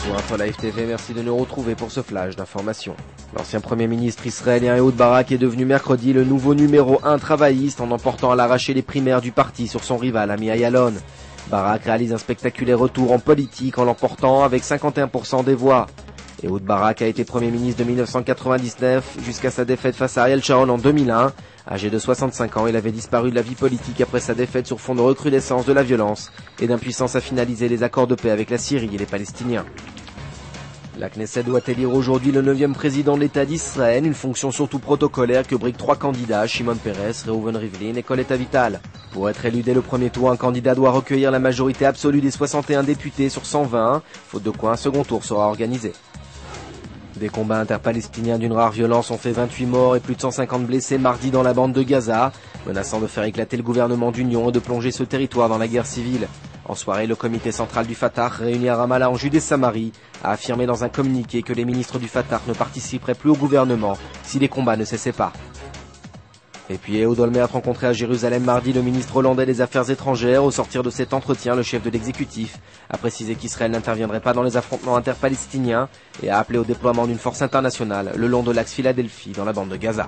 Sur InfoLive TV, merci de nous retrouver pour ce flash d'information. L'ancien Premier ministre israélien Ehud Barak est devenu mercredi le nouveau numéro 1 travailliste en emportant à l'arraché les primaires du parti sur son rival Ami Ayalon. Barak réalise un spectaculaire retour en politique en l'emportant avec 51% des voix. Ehud Barak a été Premier ministre de 1999 jusqu'à sa défaite face à Ariel Sharon en 2001. Âgé de 65 ans, il avait disparu de la vie politique après sa défaite sur fond de recrudescence de la violence et d'impuissance à finaliser les accords de paix avec la Syrie et les Palestiniens. La Knesset doit élire aujourd'hui le 9e président de l'État d'Israël, une fonction surtout protocolaire que briguent 3 candidats, Shimon Peres, Reuven Rivlin et Colette Avital. Pour être élu dès le premier tour, un candidat doit recueillir la majorité absolue des 61 députés sur 120, faute de quoi un second tour sera organisé. Des combats interpalestiniens d'une rare violence ont fait 28 morts et plus de 150 blessés mardi dans la bande de Gaza, menaçant de faire éclater le gouvernement d'union et de plonger ce territoire dans la guerre civile. En soirée, le comité central du Fatah, réuni à Ramallah en Judée-Samarie, a affirmé dans un communiqué que les ministres du Fatah ne participeraient plus au gouvernement si les combats ne cessaient pas. Et puis Ehud Olmert a rencontré à Jérusalem mardi le ministre hollandais des Affaires étrangères. Au sortir de cet entretien, le chef de l'exécutif a précisé qu'Israël n'interviendrait pas dans les affrontements interpalestiniens et a appelé au déploiement d'une force internationale le long de l'axe Philadelphie dans la bande de Gaza.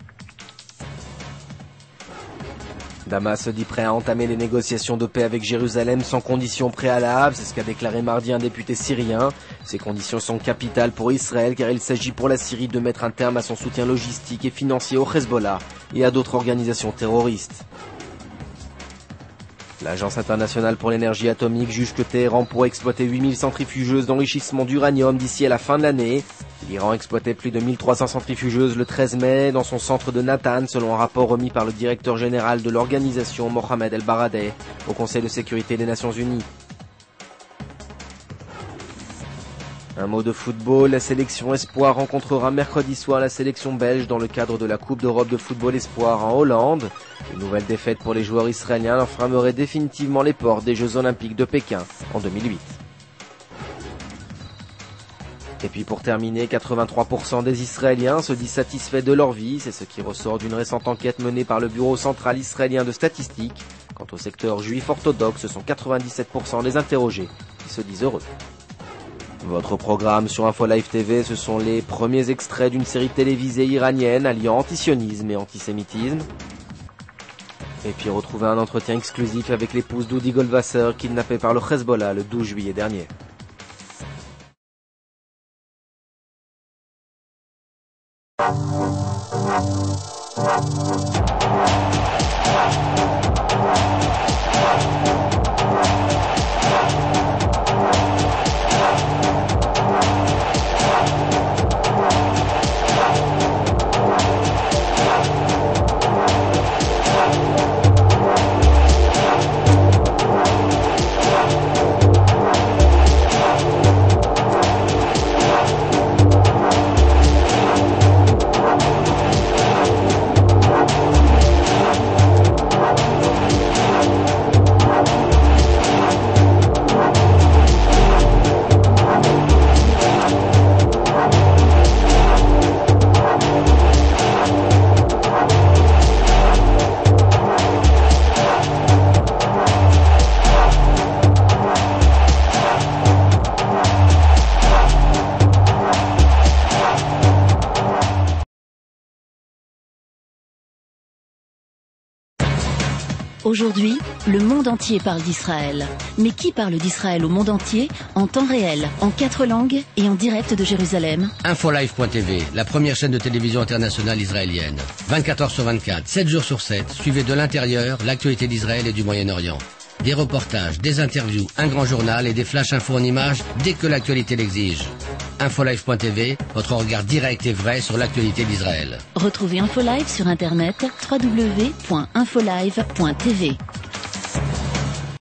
Damas se dit prêt à entamer les négociations de paix avec Jérusalem sans conditions préalables, c'est ce qu'a déclaré mardi un député syrien. Ces conditions sont capitales pour Israël car il s'agit pour la Syrie de mettre un terme à son soutien logistique et financier au Hezbollah et à d'autres organisations terroristes. L'Agence internationale pour l'énergie atomique juge que Téhéran pourrait exploiter 8000 centrifugeuses d'enrichissement d'uranium d'ici à la fin de l'année. L'Iran exploitait plus de 1300 centrifugeuses le 13 mai dans son centre de Natanz, selon un rapport remis par le directeur général de l'organisation Mohamed El-Baradei au Conseil de sécurité des Nations Unies. Un mot de football, la sélection Espoir rencontrera mercredi soir la sélection belge dans le cadre de la Coupe d'Europe de football Espoir en Hollande. Une nouvelle défaite pour les joueurs israéliens leur fermerait définitivement les portes des Jeux Olympiques de Pékin en 2008. Et puis pour terminer, 83% des Israéliens se disent satisfaits de leur vie. C'est ce qui ressort d'une récente enquête menée par le Bureau central israélien de statistiques. Quant au secteur juif orthodoxe, ce sont 97% des interrogés qui se disent heureux. Votre programme sur InfoLive TV, ce sont les premiers extraits d'une série télévisée iranienne alliant antisionisme et antisémitisme. Et puis retrouvez un entretien exclusif avec l'épouse d'Udi Goldwasser, kidnappée par le Hezbollah le 12 juillet dernier. Aujourd'hui, le monde entier parle d'Israël. Mais qui parle d'Israël au monde entier, en temps réel, en 4 langues et en direct de Jérusalem? InfoLive.tv, la première chaîne de télévision internationale israélienne. 24 heures sur 24, 7 jours sur 7, suivez de l'intérieur l'actualité d'Israël et du Moyen-Orient. Des reportages, des interviews, un grand journal et des flash infos en images dès que l'actualité l'exige. InfoLive.tv, votre regard direct et vrai sur l'actualité d'Israël. Retrouvez InfoLive sur internet www.infolive.tv.